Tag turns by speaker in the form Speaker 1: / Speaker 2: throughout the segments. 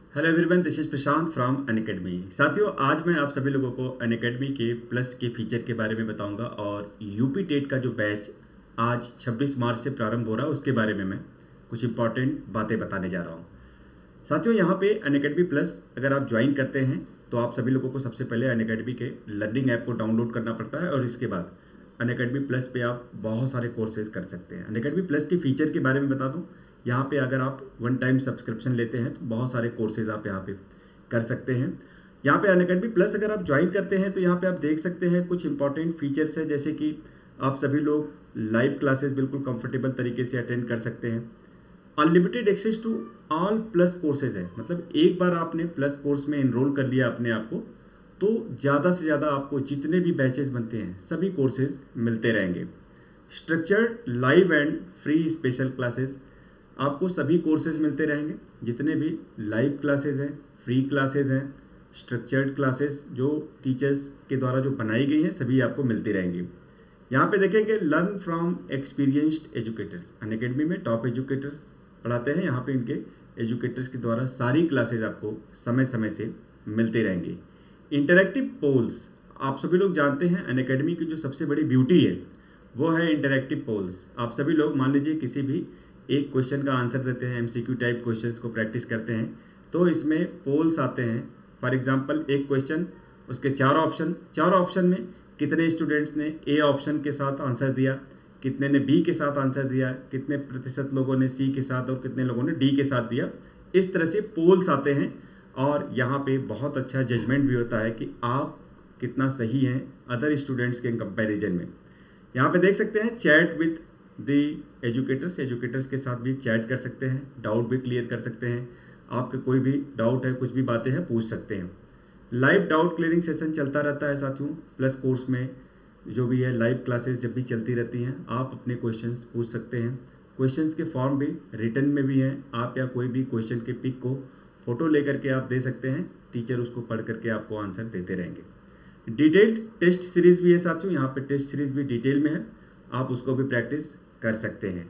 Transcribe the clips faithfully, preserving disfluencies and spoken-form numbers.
Speaker 1: Hello everyone, this is Prashant from Unacademy. साथियों, आज मैं आप सभी लोगों को अनअकैडमी के प्लस के फीचर के बारे में बताऊंगा और यूपी टेट का जो बैच आज छब्बीस मार्च से प्रारंभ हो रहा है उसके बारे में मैं कुछ इंपॉर्टेंट बातें बताने जा रहा हूं। साथियों, यहाँ पे अनअकैडमी प्लस अगर आप ज्वाइन करते हैं तो आप सभी लोगों को सबसे पहले अनअकैडमी के लर्निंग ऐप को डाउनलोड करना पड़ता है और इसके बाद अनअकैडमी प्लस पे आप बहुत सारे कोर्सेज कर सकते हैं। अनअकैडमी प्लस के फीचर के बारे में बता दूं, यहाँ पे अगर आप वन टाइम सब्सक्रिप्शन लेते हैं तो बहुत सारे कोर्सेज आप यहाँ पे कर सकते हैं। यहाँ पे अनअकैडमी प्लस अगर आप ज्वाइन करते हैं तो यहाँ पे आप देख सकते हैं कुछ इंपॉर्टेंट फीचर्स है, जैसे कि आप सभी लोग लाइव क्लासेस बिल्कुल कंफर्टेबल तरीके से अटेंड कर सकते हैं। Unlimited access to all plus courses है, मतलब एक बार आपने प्लस कोर्स में इनरोल कर लिया अपने आप को तो ज़्यादा से ज़्यादा आपको जितने भी बैचेस बनते हैं सभी कोर्सेज मिलते रहेंगे। Structured live and free special classes, आपको सभी कोर्सेज मिलते रहेंगे, जितने भी लाइव क्लासेज हैं, फ्री क्लासेज हैं, स्ट्रक्चर्ड क्लासेस जो टीचर्स के द्वारा जो बनाई गई हैं सभी आपको मिलती रहेंगी। यहाँ पे देखेंगे learn from experienced educators, Unacademy में टॉप एजुकेटर्स पढ़ाते हैं, यहाँ पे इनके एजुकेटर्स के द्वारा सारी क्लासेज आपको समय समय से मिलते रहेंगे। इंटरैक्टिव पोल्स, आप सभी लोग जानते हैं अनअकैडमी की जो सबसे बड़ी ब्यूटी है वो है इंटरैक्टिव पोल्स। आप सभी लोग मान लीजिए किसी भी एक क्वेश्चन का आंसर देते हैं, एमसीक्यू टाइप क्वेश्चंस को प्रैक्टिस करते हैं तो इसमें पोल्स आते हैं। फॉर एग्जांपल एक क्वेश्चन, उसके चार ऑप्शन, चार ऑप्शन में कितने स्टूडेंट्स ने ए ऑप्शन के साथ आंसर दिया, कितने ने बी के साथ आंसर दिया, कितने प्रतिशत लोगों ने सी के साथ और कितने लोगों ने डी के साथ दिया। इस तरह से पोल्स आते हैं और यहाँ पे बहुत अच्छा जजमेंट भी होता है कि आप कितना सही हैं अदर स्टूडेंट्स के कंपैरिजन में। यहाँ पे देख सकते हैं chat with the educators, educators के साथ भी चैट कर सकते हैं, डाउट भी क्लियर कर सकते हैं, आपके कोई भी डाउट है, कुछ भी बातें हैं पूछ सकते हैं। लाइव डाउट क्लियरिंग सेशन चलता रहता है साथियों, प्लस कोर्स में जो भी है लाइव क्लासेस जब भी चलती रहती हैं आप अपने क्वेश्चंस पूछ सकते हैं। क्वेश्चंस के फॉर्म भी रिटर्न में भी हैं, आप या कोई भी क्वेश्चन के पिक को फोटो लेकर के आप दे सकते हैं, टीचर उसको पढ़ करके आपको आंसर देते रहेंगे। डिटेल्ड टेस्ट सीरीज भी है साथियों, यहाँ पे टेस्ट सीरीज भी डिटेल में है, आप उसको भी प्रैक्टिस कर सकते हैं।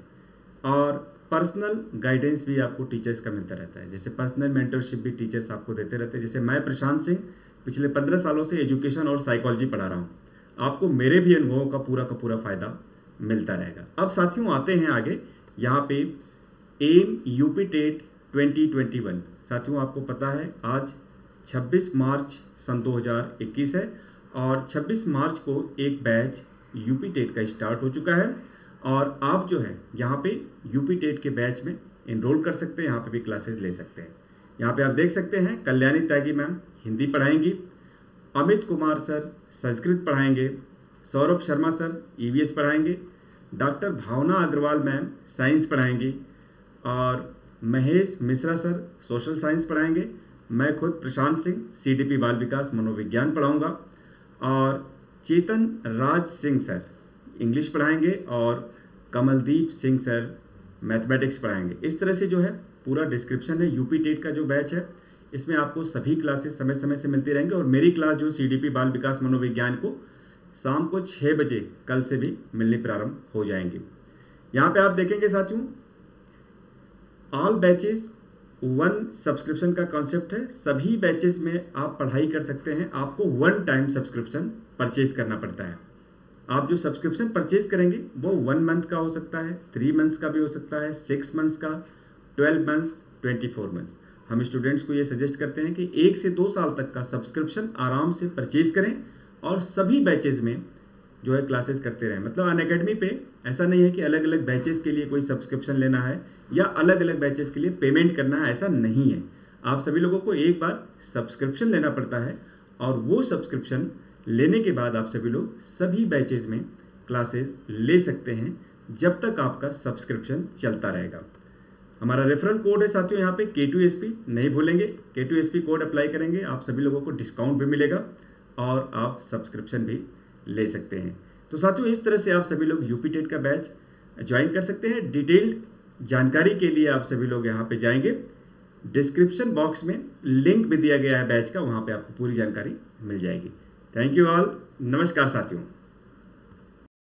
Speaker 1: और पर्सनल गाइडेंस भी आपको टीचर्स का मिलता रहता है, जैसे पर्सनल मेंटरशिप भी टीचर्स आपको देते रहते हैं। जैसे मैं प्रशांत सिंह पिछले पंद्रह सालों से एजुकेशन और साइकोलॉजी पढ़ा रहा हूँ, आपको मेरे भी अनुभवों का पूरा का पूरा फायदा मिलता रहेगा। अब साथियों आते हैं आगे, यहाँ पे M UP TET twenty twenty one, साथियों आपको पता है आज छब्बीस मार्च सन दो हज़ार इक्कीस है और छब्बीस मार्च को एक बैच यूपी टेट का स्टार्ट हो चुका है और आप जो है यहाँ पे यूपी टेट के बैच में इनरोल कर सकते हैं, यहाँ पे भी क्लासेस ले सकते हैं। यहाँ पे आप देख सकते हैं कल्याणी त्यागी मैम हिंदी पढ़ाएंगी, अमित कुमार सर संस्कृत पढ़ाएंगे, सौरभ शर्मा सर ईवीएस पढ़ाएंगे, doctor Bhavna Agarwal ma'am science पढ़ाएंगी और Mahesh Mishra sir social science पढ़ाएंगे। मैं खुद प्रशांत सिंह सीडीपी बाल विकास मनोविज्ञान पढ़ाऊंगा और चेतन राज सिंह सर इंग्लिश पढ़ाएंगे और कमलदीप सिंह सर मैथमेटिक्स पढ़ाएंगे। इस तरह से जो है पूरा डिस्क्रिप्शन है यूपी टेट का जो बैच है, इसमें आपको सभी क्लासेस समय समय से मिलती रहेंगी और मेरी क्लास जो सीडीपी बाल विकास मनोविज्ञान को शाम को छः बजे कल से भी मिलनी प्रारंभ हो जाएंगी। यहाँ पे आप देखेंगे साथियों ऑल बैचेस वन सब्सक्रिप्शन का कॉन्सेप्ट है, सभी बैचेस में आप पढ़ाई कर सकते हैं, आपको वन टाइम सब्सक्रिप्शन परचेज करना पड़ता है। आप जो सब्सक्रिप्शन परचेज करेंगे वो वन मंथ का हो सकता है, थ्री मंथ्स का भी हो सकता है, सिक्स मंथ्स का, twelve months, twenty four months. हम स्टूडेंट्स को ये सजेस्ट करते हैं कि एक से दो साल तक का सब्सक्रिप्शन आराम से परचेज करें और सभी बैचेज में जो है क्लासेस करते रहें। मतलब अनअकैडमी पे ऐसा नहीं है कि अलग अलग बैचेस के लिए कोई सब्सक्रिप्शन लेना है या अलग अलग बैचेस के लिए पेमेंट करना है, ऐसा नहीं है। आप सभी लोगों को एक बार सब्सक्रिप्शन लेना पड़ता है और वो सब्सक्रिप्शन लेने के बाद आप सभी लोग सभी बैचेस में क्लासेस ले सकते हैं जब तक आपका सब्सक्रिप्शन चलता रहेगा। हमारा रेफरल कोड है साथियों यहाँ पे के टू एस पी, नहीं भूलेंगे के two S P code apply करेंगे आप सभी लोगों को डिस्काउंट भी मिलेगा और आप सब्सक्रिप्शन भी ले सकते हैं। तो साथियों इस तरह से आप सभी लोग यूपी टेट का बैच ज्वाइन कर सकते हैं। डिटेल्ड जानकारी के लिए आप सभी लोग यहाँ पे जाएंगे, डिस्क्रिप्शन बॉक्स में लिंक भी दिया गया है बैच का, वहाँ पे आपको पूरी जानकारी मिल जाएगी। थैंक यू ऑल, नमस्कार साथियों।